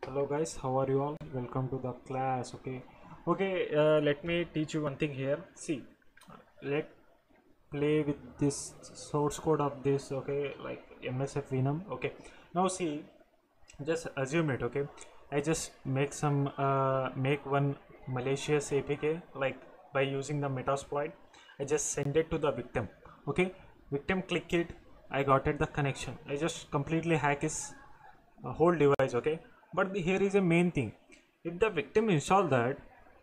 Hello guys, how are you all? Welcome to the class. Let me teach you one thing here. See, let play with this source code of this. Okay, like MSF Venom. Okay, now see, just assume it. Okay, I just make one malicious APK like by using the Metasploit. I just send it to the victim. Okay, victim click it. I got it the connection. I just completely hack his whole device. Okay, but here is a main thing. If the victim install that,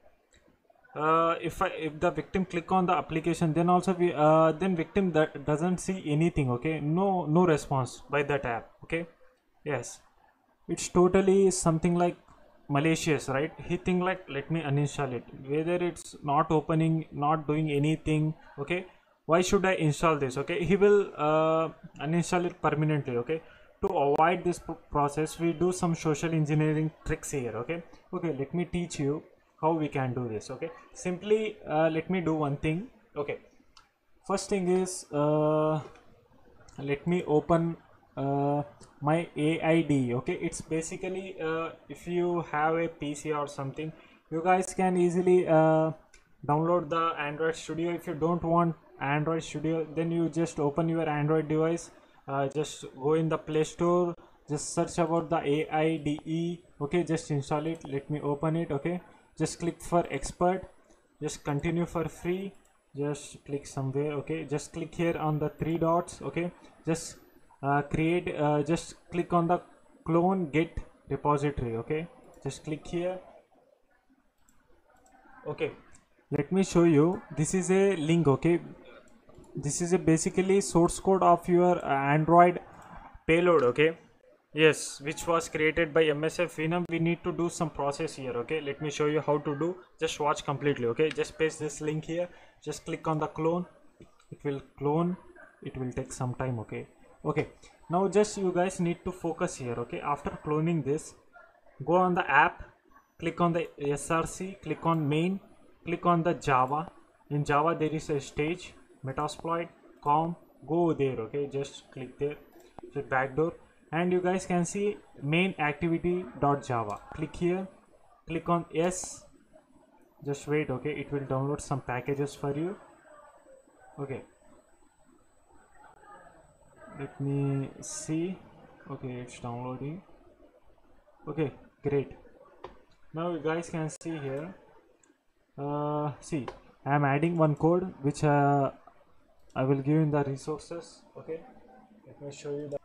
if the victim click on the application, then also then victim that doesn't see anything. Okay, no response by that app. Okay, yes, it's totally something like malicious, right? He think like, let me uninstall it, whether it's not opening, not doing anything. Okay, why should I install this? Okay, he will uninstall it permanently. Okay, to avoid this process, we do some social engineering tricks here. Okay, let me teach you how we can do this. Okay, simply let me do one thing. Okay, first thing is let me open my AID. Okay, it's basically if you have a PC or something, you guys can easily download the Android Studio. If you don't want Android Studio, then you just open your Android device, just go in the Play Store, just search about the AIDE. Okay, just install it. Let me open it. Okay, just click for expert, just continue for free, just click somewhere. Okay, just click here on the three dots. Okay, just just click on the clone git repository. Okay, just click here. Okay, let me show you. This is a link. Okay, this is a basically source code of your Android payload. Okay, yes, which was created by MSF Venom. We need to do some process here. Okay, let me show you how to do. Just watch completely. Okay, just paste this link here, just click on the clone. It will clone. It will take some time. Okay, now just you guys need to focus here. Okay, after cloning this, go on the app, click on the src, click on main, click on the Java. In Java there is a stage, Metasploit, com, go there. Okay, just click there, just backdoor, and you guys can see main activity.java. Click here, click on yes, just wait. Okay, it will download some packages for you. Okay, let me see. Okay, it's downloading. Okay, great. Now you guys can see here. See, I am adding one code which I will give in the resources. Okay, let me show you that.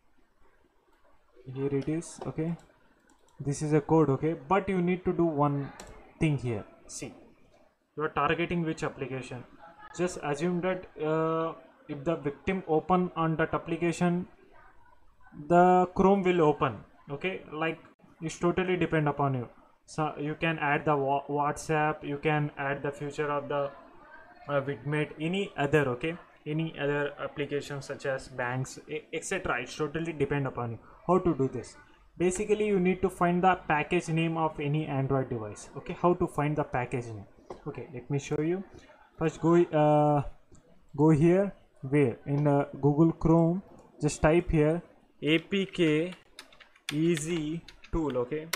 Here it is. Okay, this is a code. Okay, but you need to do one thing here. See, you are targeting which application. Just assume that if the victim open on that application, the Chrome will open. Okay, like it's totally depend upon you. So you can add the WhatsApp, you can add the future of the Vidmate, any other. Okay, any other applications such as banks, etc. It's totally depend upon you how to do this. Basically you need to find the package name of any Android device. Okay, how to find the package name? Okay, let me show you. First go here, where in Google Chrome, just type here apk easy tool. Okay,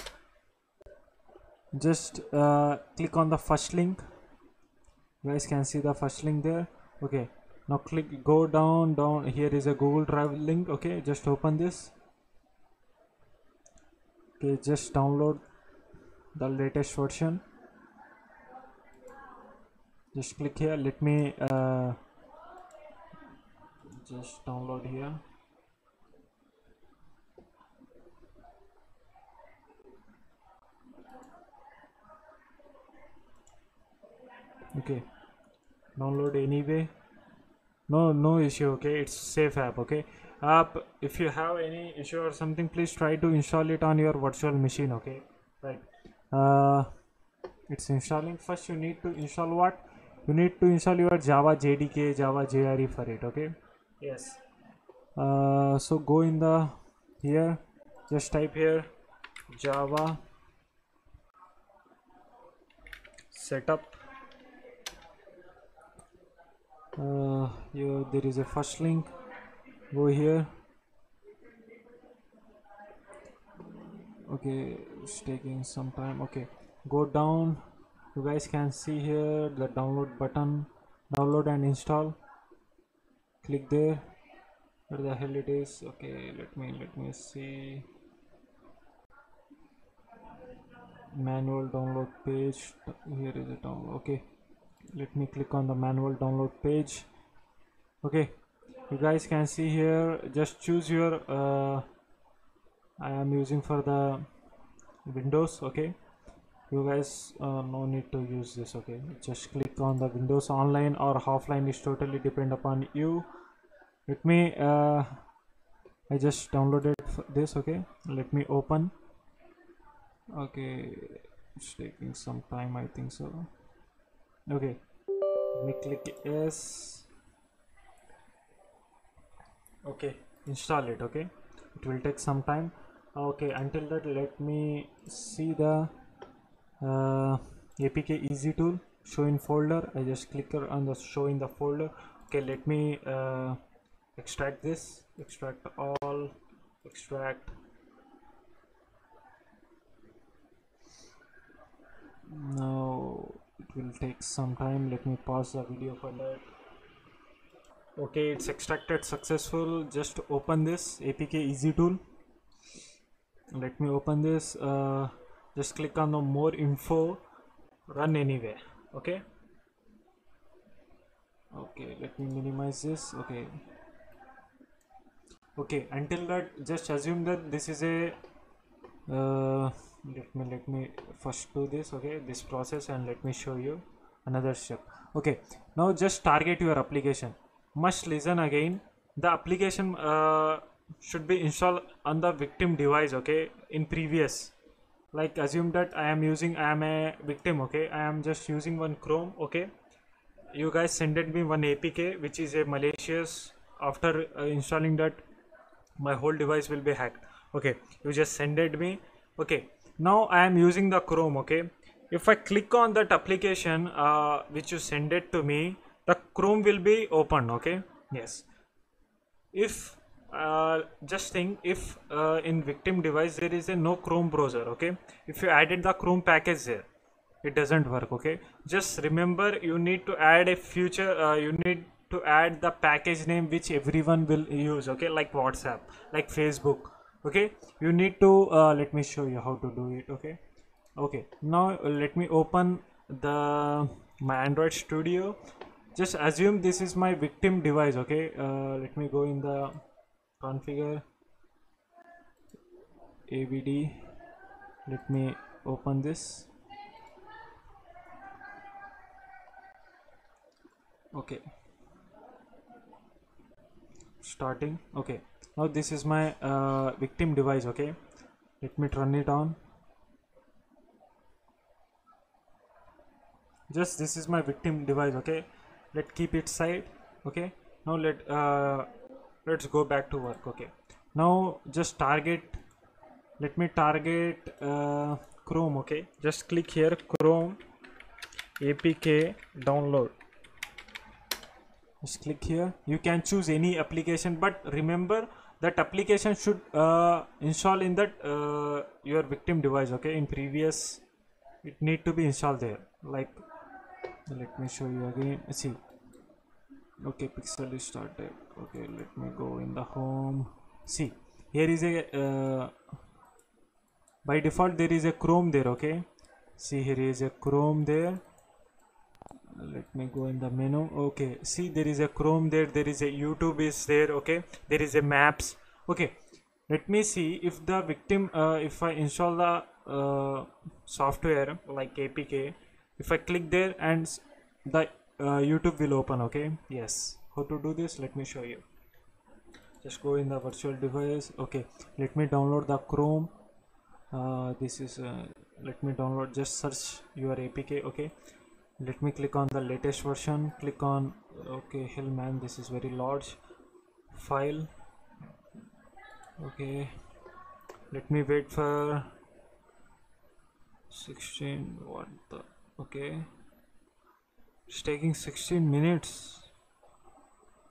just click on the first link. You guys can see the first link there. Okay, now click, go down, here is a Google Drive link. Okay, just open this. Okay, just download the latest version. Just click here. Let me just download here. Okay, download anyway. No issue. Okay, it's safe app. Okay, if you have any issue or something, please try to install it on your virtual machine. Okay, right. It's installing. First you need to install what? You need to install your Java JDK, Java JRE for it. Okay, yes. So go in the here, just type here Java setup. Here there is a first link. Go here. Okay, it's taking some time. Okay, go down. You guys can see here the download button. Download and install. Click there. Where the hell it is? Okay, let me see. Manual download page. Here is a download. Okay, let me click on the manual download page. Okay, you guys can see here. Just choose your. I am using for the Windows. Okay, you guys no need to use this. Okay, just click on the Windows. Online or offline is totally depend upon you. Let me I just downloaded this. Okay, let me open. Okay, it's taking some time, I think so. Okay, let me click yes. Okay, install it. Okay, it will take some time. Okay, until that let me see the apk easy tool show in folder. I just click on the show in the folder. Okay, let me extract this, extract all, extract. Now it will take some time. Let me pause the video for that. Okay, it's extracted successful. Just open this apk easy tool. Let me open this. Just click on the more info, run anyway. Okay, okay, let me minimize this. Okay, okay, until that just assume that this is a let me first do this. Okay, this process, and let me show you another step. Okay, now just target your application. Must listen again. The application should be installed on the victim device. Okay, in previous, like assume that I am a victim. Okay, I am just using one Chrome. Okay, you guys sended me one apk which is a malicious. After installing that, my whole device will be hacked. Okay, you just sended me. Okay, now I am using the Chrome. Okay, if I click on that application which you send it to me, the Chrome will be open. Okay, yes. If just think, if in victim device there is a no Chrome browser. Okay, if you added the Chrome package there, it doesn't work. Okay, just remember, you need to add a future you need to add the package name which everyone will use. Okay, like WhatsApp, like Facebook. Okay, you need to let me show you how to do it. Okay, okay, now let me open the my Android Studio. Just assume this is my victim device. Okay, let me go in the configure avd. Let me open this. Okay, starting. Okay, now this is my victim device. Okay, let me turn it on. Just this is my victim device. Okay, let's keep it side. Okay, now let's go back to work. Okay, now just target. Let me target Chrome. Okay, just click here, Chrome apk download. Just click here. You can choose any application, but remember that application should install in that your victim device. Okay, in previous it need to be installed there. Like, let me show you again. See, okay, pixel is started. Okay, let me go in the home. See, here is a by default there is a Chrome there. Okay, see, here is a Chrome there. Let me go in the menu. Okay, see, there is a Chrome there, there is a YouTube is there. Okay, there is a maps. Okay, let me see if the victim if I install the software like apk, if I click there and the YouTube will open. Okay, yes. How to do this? Let me show you. Just go in the virtual device. Okay, let me download the Chrome. This is let me download. Just search your apk. Okay, let me click on the latest version. Click on okay. Hell man, this is very large file. Okay, let me wait for 16. What the? Okay, it's taking 16 minutes.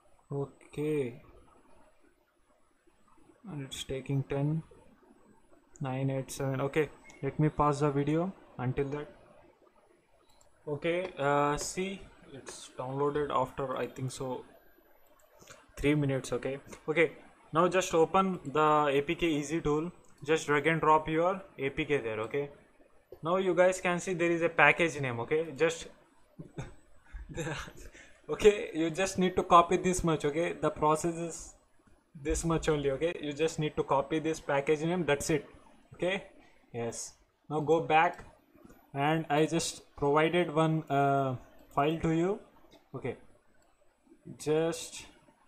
Okay, and it's taking 10. 987. Okay, let me pause the video until that. Okay, see, it's downloaded after I think so 3 minutes. Okay, okay, now just open the APK easy tool, just drag and drop your APK there. Okay, now you guys can see there is a package name. Okay, just okay, you just need to copy this much. Okay, the process is this much only. Okay, you just need to copy this package name, that's it. Okay, yes, now go back, and I just provided one file to you. Okay, just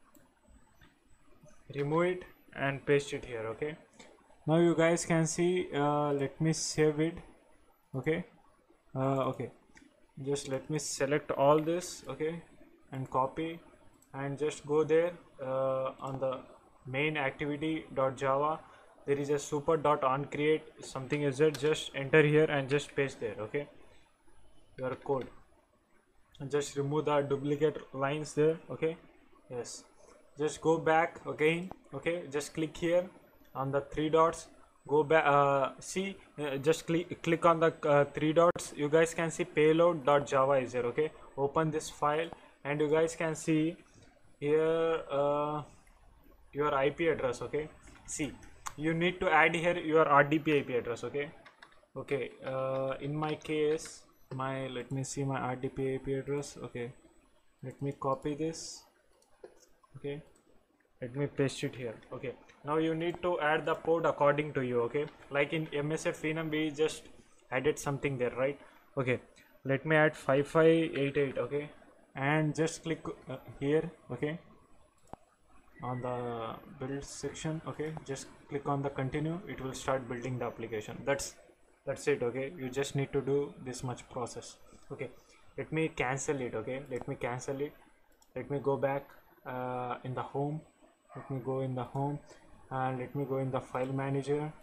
remove it and paste it here. Okay, now you guys can see, let me save it. Okay, okay, just let me select all this. Okay, and copy, and just go there, on the main activity.java there is a super.onCreate something is that, just enter here and just paste there. Okay, your code, and just remove the duplicate lines there. Okay, yes, just go back again. Okay, just click here on the three dots, go back, see, just click on the three dots. You guys can see payload.java is there. Okay, open this file, and you guys can see here your IP address. Okay, see, you need to add here your RDP IP address. Okay, okay, in my case, let me see my RDP IP address. Okay, let me copy this. Okay, let me paste it here. Okay, now you need to add the port according to you. Okay, like in MSF Phenom we just added something there, right? Okay, let me add 5588. Okay, and just click here. Okay, on the build section. Okay, just click on the continue, it will start building the application. That's it. Okay, you just need to do this much process. Okay, let me cancel it. Okay, let me cancel it. Let me go back in the home. Let me go in the home, and let me go in the file manager.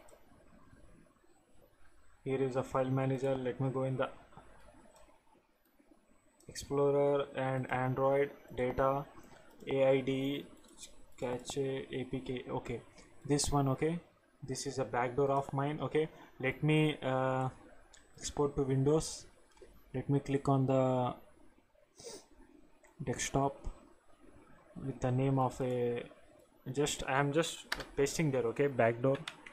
Here is a file manager. Let me go in the Explorer and Android data AID cache APK. Okay, this one. Okay, this is a backdoor of mine. Okay, let me export to Windows. Let me click on the desktop with the name of a, I am just pasting there. Okay, backdoor.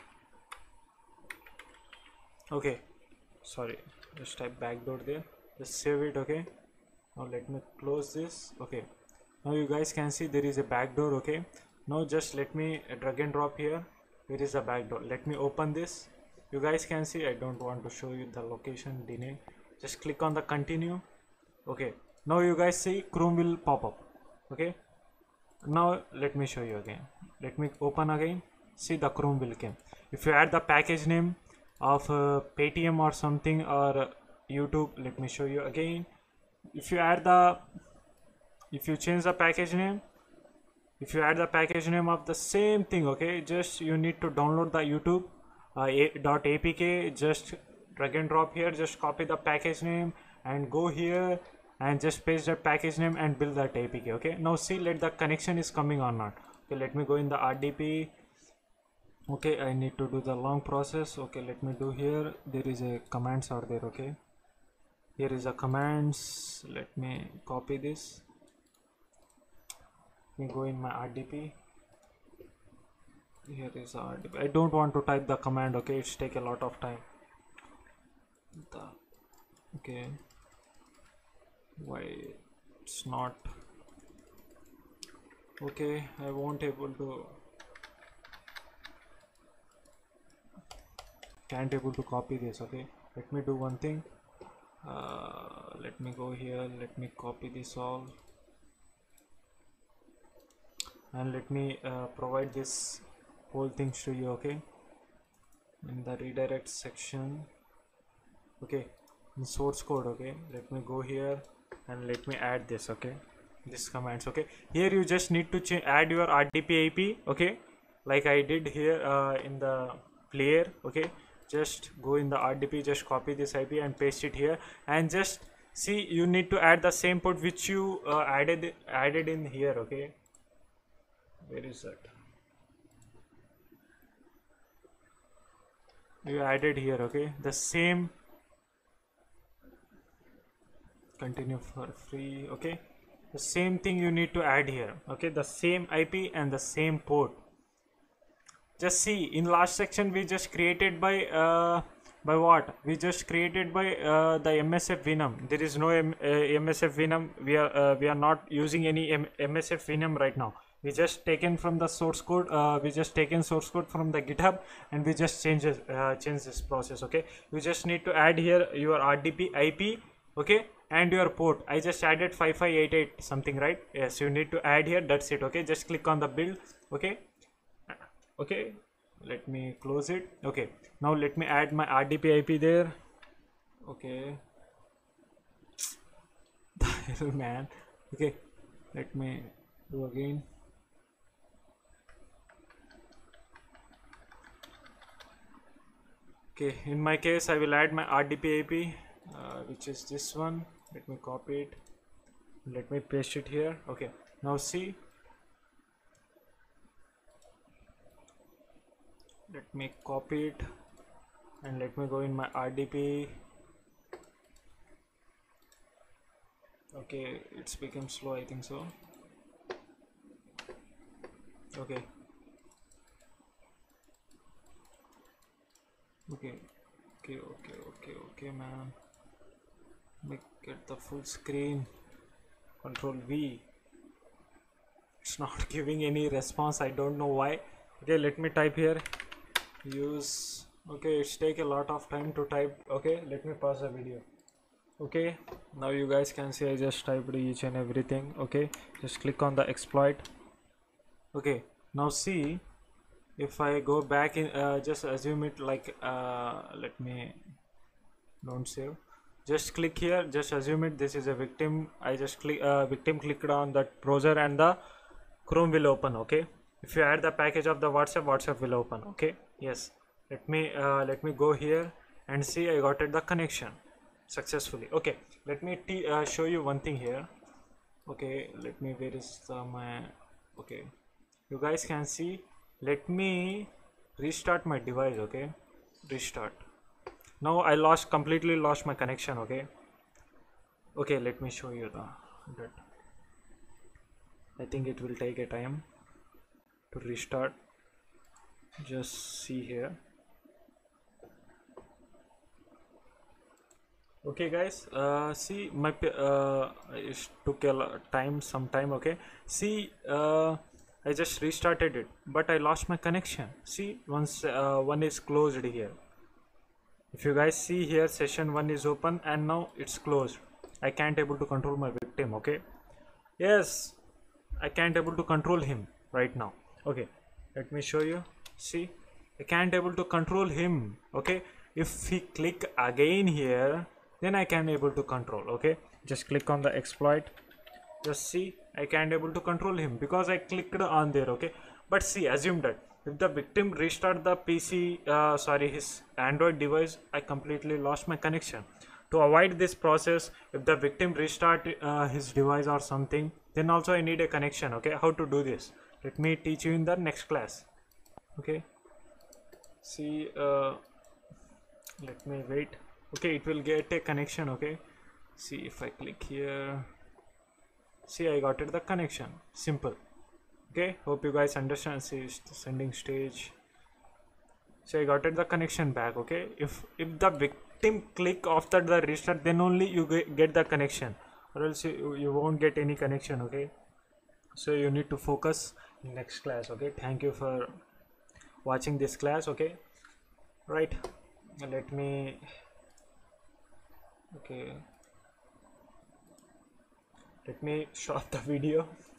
Okay, sorry, just type backdoor there, just save it. Okay, now let me close this. Okay, now you guys can see there is a backdoor. Okay, now just let me drag and drop here. There is a backdoor. Let me open this. You guys can see, I don't want to show you the location, deny. Just click on the continue. Okay, now you guys see Chrome will pop up. Okay, now let me show you again. Let me open again. See, the Chrome will came. If you add the package name of Paytm or something, or YouTube, let me show you again. If you change the package name, if you add the package name of the same thing, okay, just you need to download the YouTube .apk, just drag and drop here, just copy the package name and go here and just paste that package name and build that APK. Okay, now see, let the connection is coming or not. Okay, let me go in the RDP. Okay, I need to do the long process. Okay, let me do here. There is a commands are there. Okay, here is a commands. Let me copy this. Let me go in my RDP. Here is RDP. I don't want to type the command. Okay, it's take a lot of time. Okay, why it's not okay? I won't able to, can't able to copy this. Okay, let me do one thing. Let me go here, let me copy this all, and let me provide this whole things to you. Okay, in the redirect section. Okay, in source code. Okay, let me go here and let me add this. Okay, this commands. Okay, here you just need to add your RDP IP. Okay, like I did here in the player. Okay, just go in the RDP, just copy this IP and paste it here, and just see, you need to add the same port which you added in here. Okay, where is that? you added here, okay, the same, continue for free, okay, the same thing you need to add here, okay, the same IP and the same port. Just see, in last section we just created by what we just created by the MSF Venom. There is no MSF Venom. We are not using any MSF Venom right now. We just taken from the source code, we just taken source code from the GitHub, and we just change this process, okay. You just need to add here your RDP IP, okay, and your port. I just added 5588 something, right? Yes, you need to add here, that's it, okay. Just click on the build, okay. Okay, let me close it. Okay, now let me add my RDP IP there. Okay, the hell, man. Okay, let me do again. Okay, in my case I will add my RDP IP, which is this one. Let me copy it, let me paste it here. Okay, now see, let me copy it and let me go in my RDP. Okay, it's become slow, I think so. Okay, okay, man. Make it the full screen. Control V. It's not giving any response, I don't know why. Okay, let me type here, use. Okay, it's take a lot of time to type. Okay, let me pause the video. Okay, now you guys can see I just typed each and everything. Okay, just click on the exploit. Okay, now see, if I go back in, just assume it like let me don't save, just click here, just assume it this is a victim. I just click victim, clicked on that browser and the Chrome will open. Okay, if you add the package of the WhatsApp will open. Okay, yes, let me go here and see I got it the connection successfully. Okay, let me show you one thing here. Okay, let me, where is my, okay, you guys can see, let me restart my device. Okay, restart. Now I completely lost my connection. Okay, okay, let me show you that. I think it will take a time to restart. Just see here. Okay guys, see my it took a some time. Okay, see, I just restarted it, but I lost my connection. See, once one is closed here. If you guys see here, session 1 is open and now it's closed. I can't able to control my victim. Okay, yes, I can't able to control him right now. Okay, let me show you. See, I can't able to control him. Okay, if we click again here, then I can able to control. Okay, just click on the exploit. Just see, I can't able to control him because I clicked on there. Okay, but see, assume that if the victim restart the PC, sorry, his Android device, I completely lost my connection. To avoid this process, if the victim restart his device or something, then also I need a connection. Okay, how to do this? Let me teach you in the next class. Okay, see, let me wait. Okay, it will get a connection. Okay, see, if I click here, see, I got it the connection. Simple. Okay, hope you guys understand. See, sending stage. So I got it the connection back. Okay, if the victim click after the restart, then only you get the connection, or else you won't get any connection. Okay, so you need to focus in next class. Okay, thank you for watching this class. Okay, right, let me, okay, let me stop the video.